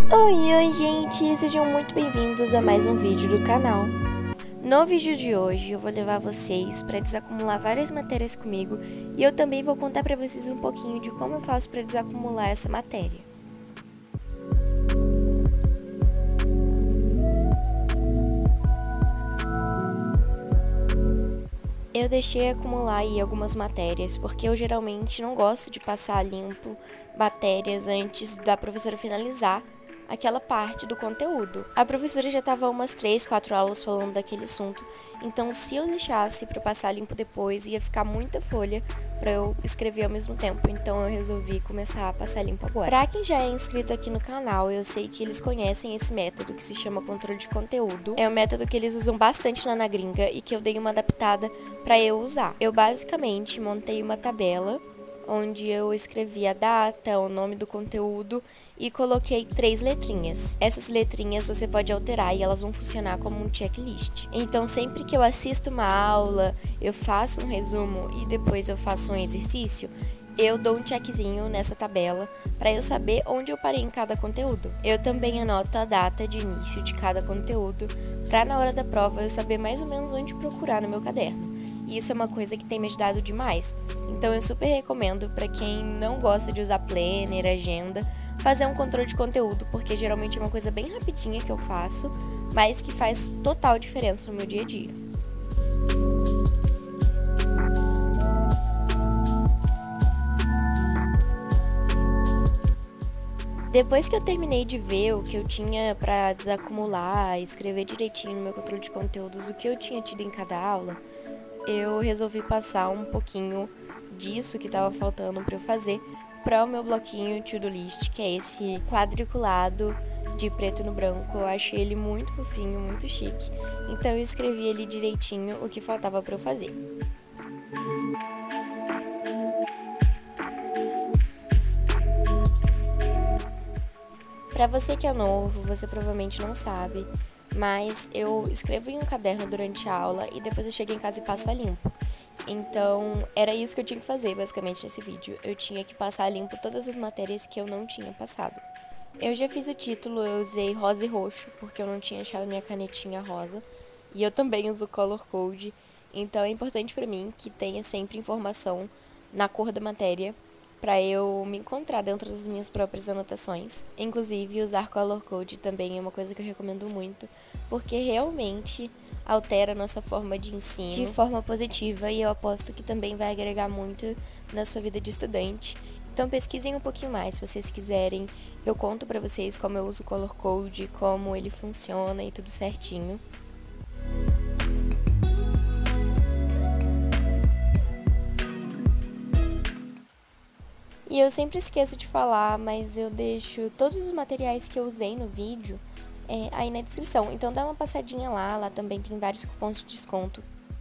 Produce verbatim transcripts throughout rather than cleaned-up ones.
Oi, oi gente, sejam muito bem-vindos a mais um vídeo do canal. No vídeo de hoje eu vou levar vocês para desacumular várias matérias comigo e eu também vou contar para vocês um pouquinho de como eu faço para desacumular essa matéria. Eu deixei acumular aí algumas matérias, porque eu geralmente não gosto de passar limpo matérias antes da professora finalizar aquela parte do conteúdo. A professora já estava umas três, quatro aulas falando daquele assunto, então se eu deixasse para passar limpo depois, ia ficar muita folha para eu escrever ao mesmo tempo, então eu resolvi começar a passar limpo agora. Para quem já é inscrito aqui no canal, eu sei que eles conhecem esse método que se chama controle de conteúdo. É um método que eles usam bastante lá na gringa e que eu dei uma adaptada para eu usar. Eu basicamente montei uma tabela onde eu escrevi a data, o nome do conteúdo e coloquei três letrinhas. Essas letrinhas você pode alterar e elas vão funcionar como um checklist. Então sempre que eu assisto uma aula, eu faço um resumo e depois eu faço um exercício, eu dou um checkzinho nessa tabela para eu saber onde eu parei em cada conteúdo. Eu também anoto a data de início de cada conteúdo para na hora da prova eu saber mais ou menos onde procurar no meu caderno. E isso é uma coisa que tem me ajudado demais. Então eu super recomendo para quem não gosta de usar planner, agenda, fazer um controle de conteúdo, porque geralmente é uma coisa bem rapidinha que eu faço, mas que faz total diferença no meu dia a dia. Depois que eu terminei de ver o que eu tinha para desacumular, escrever direitinho no meu controle de conteúdos, o que eu tinha tido em cada aula, eu resolvi passar um pouquinho disso que estava faltando para eu fazer para o meu bloquinho to-do list, que é esse quadriculado de preto no branco. Eu achei ele muito fofinho, muito chique, então eu escrevi ele direitinho o que faltava para eu fazer. Para você que é novo, você provavelmente não sabe, mas eu escrevo em um caderno durante a aula e depois eu chego em casa e passo a limpo. Então, era isso que eu tinha que fazer, basicamente, nesse vídeo. Eu tinha que passar a limpo todas as matérias que eu não tinha passado. Eu já fiz o título, eu usei rosa e roxo, porque eu não tinha achado minha canetinha rosa. E eu também uso color code, então é importante pra mim que tenha sempre informação na cor da matéria, para eu me encontrar dentro das minhas próprias anotações. Inclusive, usar color code também é uma coisa que eu recomendo muito, porque realmente altera a nossa forma de ensino de forma positiva e eu aposto que também vai agregar muito na sua vida de estudante. Então pesquisem um pouquinho mais, se vocês quiserem. Eu conto pra vocês como eu uso o color code, como ele funciona e tudo certinho. E eu sempre esqueço de falar, mas eu deixo todos os materiais que eu usei no vídeo é, aí na descrição. Então dá uma passadinha lá, lá também tem vários cupons de desconto.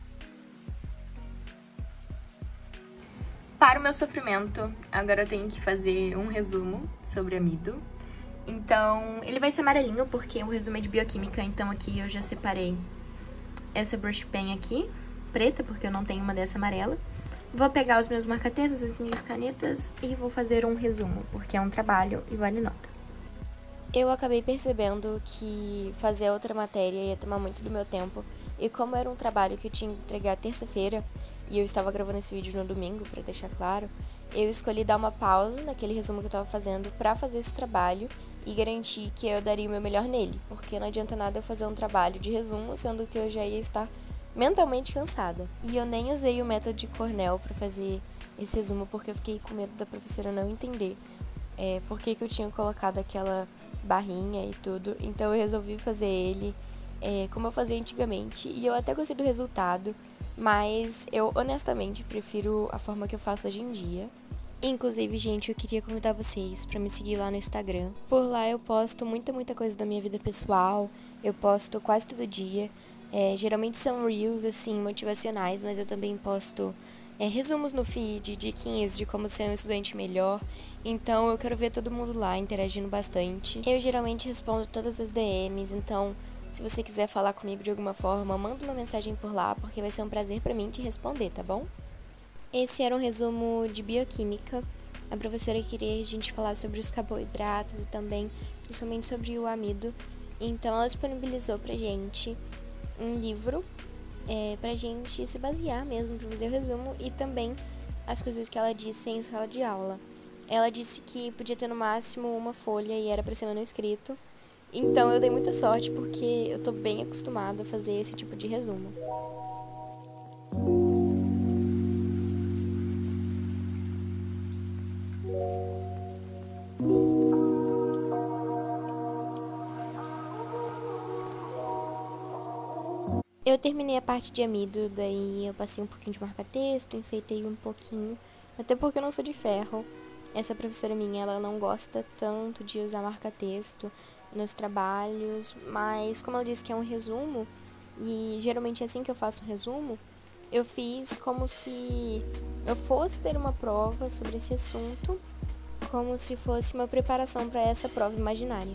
Para o meu sofrimento, agora eu tenho que fazer um resumo sobre amido. Então, ele vai ser amarelinho porque o resumo é de bioquímica, então aqui eu já separei essa brush pen aqui, preta, porque eu não tenho uma dessa amarela. Vou pegar os meus marca-textos, as minhas canetas e vou fazer um resumo, porque é um trabalho e vale nota. Eu acabei percebendo que fazer outra matéria ia tomar muito do meu tempo, e como era um trabalho que eu tinha que entregar terça-feira, e eu estava gravando esse vídeo no domingo, pra deixar claro, eu escolhi dar uma pausa naquele resumo que eu estava fazendo pra fazer esse trabalho e garantir que eu daria o meu melhor nele, porque não adianta nada eu fazer um trabalho de resumo, sendo que eu já ia estar mentalmente cansada. E eu nem usei o método de Cornell pra fazer esse resumo, porque eu fiquei com medo da professora não entender é, por que que eu tinha colocado aquela barrinha e tudo. Então eu resolvi fazer ele é, como eu fazia antigamente, e eu até gostei do resultado, mas eu honestamente prefiro a forma que eu faço hoje em dia. Inclusive, gente, eu queria convidar vocês pra me seguir lá no Instagram. Por lá eu posto muita, muita coisa da minha vida pessoal, eu posto quase todo dia. É, geralmente são reels, assim, motivacionais, mas eu também posto é, resumos no feed, diquinhas de como ser um estudante melhor. Então eu quero ver todo mundo lá interagindo bastante. Eu geralmente respondo todas as D Ms, então se você quiser falar comigo de alguma forma, manda uma mensagem por lá, porque vai ser um prazer pra mim te responder, tá bom? Esse era um resumo de bioquímica, A professora queria que a gente falasse sobre os carboidratos e também, principalmente, sobre o amido. Então, ela disponibilizou pra gente um livro é, pra gente se basear mesmo, pra fazer o resumo e também as coisas que ela disse em sala de aula. Ela disse que podia ter no máximo uma folha e era pra ser manuscrito. Então, eu dei muita sorte porque eu tô bem acostumada a fazer esse tipo de resumo. Eu terminei a parte de amido, daí eu passei um pouquinho de marca-texto, enfeitei um pouquinho, até porque eu não sou de ferro. Essa professora minha, ela não gosta tanto de usar marca-texto nos trabalhos, mas como ela disse que é um resumo, e geralmente é assim que eu faço um resumo, eu fiz como se eu fosse ter uma prova sobre esse assunto, como se fosse uma preparação para essa prova imaginária.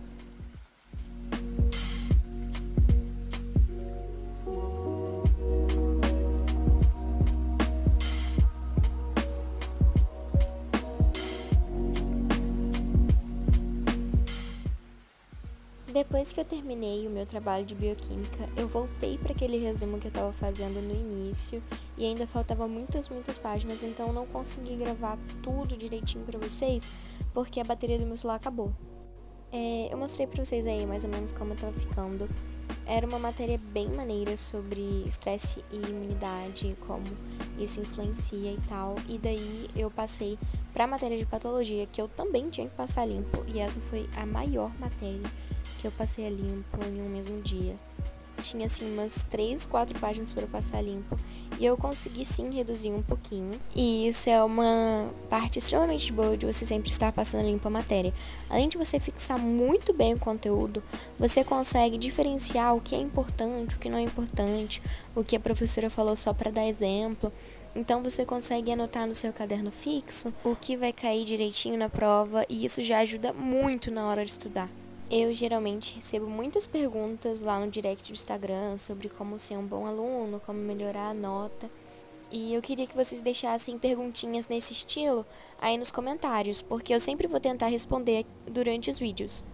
Depois que eu terminei o meu trabalho de bioquímica, eu voltei para aquele resumo que eu estava fazendo no início e ainda faltavam muitas, muitas páginas, então eu não consegui gravar tudo direitinho para vocês porque a bateria do meu celular acabou. É, eu mostrei para vocês aí mais ou menos como estava ficando. Era uma matéria bem maneira sobre estresse e imunidade, como isso influencia e tal, e daí eu passei para a matéria de patologia, que eu também tinha que passar limpo, e essa foi a maior matéria que eu passei a limpo em um mesmo dia. Tinha assim umas três, quatro páginas para passar limpo e eu consegui sim reduzir um pouquinho. E isso é uma parte extremamente boa de você sempre estar passando limpo a matéria. Além de você fixar muito bem o conteúdo, você consegue diferenciar o que é importante, o que não é importante, o que a professora falou só para dar exemplo. Então você consegue anotar no seu caderno fixo o que vai cair direitinho na prova e isso já ajuda muito na hora de estudar. Eu geralmente recebo muitas perguntas lá no direct do Instagram sobre como ser um bom aluno, como melhorar a nota. E eu queria que vocês deixassem perguntinhas nesse estilo aí nos comentários, porque eu sempre vou tentar responder durante os vídeos.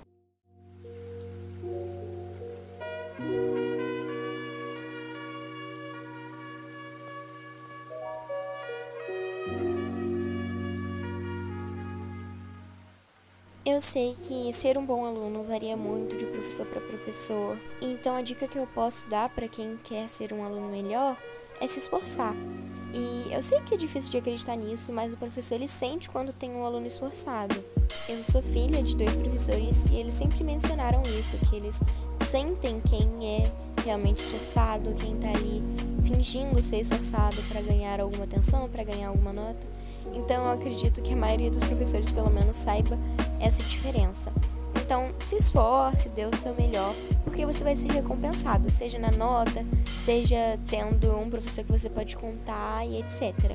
Eu sei que ser um bom aluno varia muito de professor para professor, então a dica que eu posso dar para quem quer ser um aluno melhor é se esforçar. E eu sei que é difícil de acreditar nisso, mas o professor ele sente quando tem um aluno esforçado. Eu sou filha de dois professores e eles sempre mencionaram isso, que eles sentem quem é realmente esforçado, quem está ali fingindo ser esforçado para ganhar alguma atenção, para ganhar alguma nota. Então eu acredito que a maioria dos professores pelo menos saiba essa diferença. Então se esforce, dê o seu melhor, porque você vai ser recompensado, seja na nota, seja tendo um professor que você pode contar e etcétera.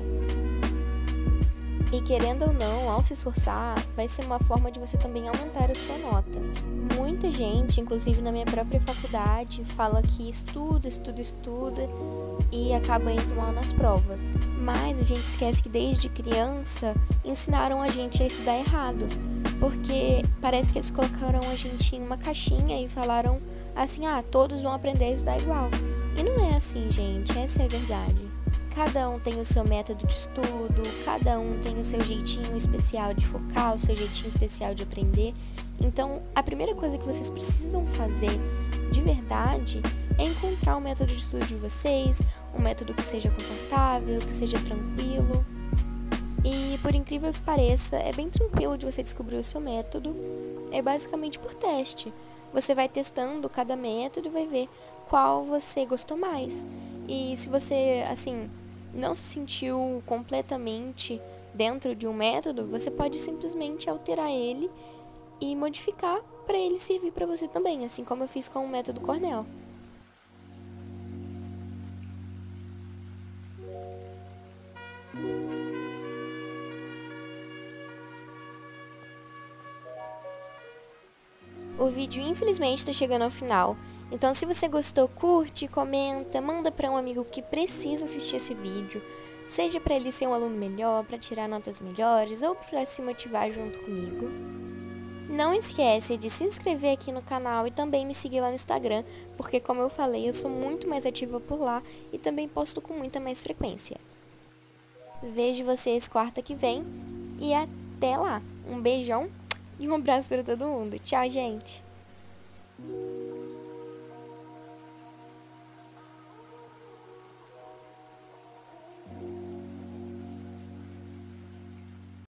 E querendo ou não, ao se esforçar, vai ser uma forma de você também aumentar a sua nota. Muita gente, inclusive na minha própria faculdade, fala que estuda, estuda, estuda e acaba indo mal nas provas. Mas a gente esquece que desde criança ensinaram a gente a estudar errado, porque parece que eles colocaram a gente em uma caixinha e falaram assim, ah, todos vão aprender a estudar igual. E não é assim, gente, essa é a verdade. Cada um tem o seu método de estudo, cada um tem o seu jeitinho especial de focar, o seu jeitinho especial de aprender. Então, a primeira coisa que vocês precisam fazer de verdade é encontrar o método de estudo de vocês, um método que seja confortável, que seja tranquilo. E, por incrível que pareça, é bem tranquilo de você descobrir o seu método, é basicamente por teste. Você vai testando cada método e vai ver qual você gostou mais. E se você, assim, não se sentiu completamente dentro de um método, você pode simplesmente alterar ele e modificar para ele servir para você também, assim como eu fiz com o método Cornell. O vídeo infelizmente está chegando ao final, então se você gostou, curte, comenta, manda para um amigo que precisa assistir esse vídeo. seja para ele ser um aluno melhor, para tirar notas melhores ou para se motivar junto comigo. Não esquece de se inscrever aqui no canal e também me seguir lá no Instagram, porque como eu falei, eu sou muito mais ativa por lá e também posto com muita mais frequência. Vejo vocês quarta que vem e até lá. Um beijão e um abraço para todo mundo. Tchau, gente!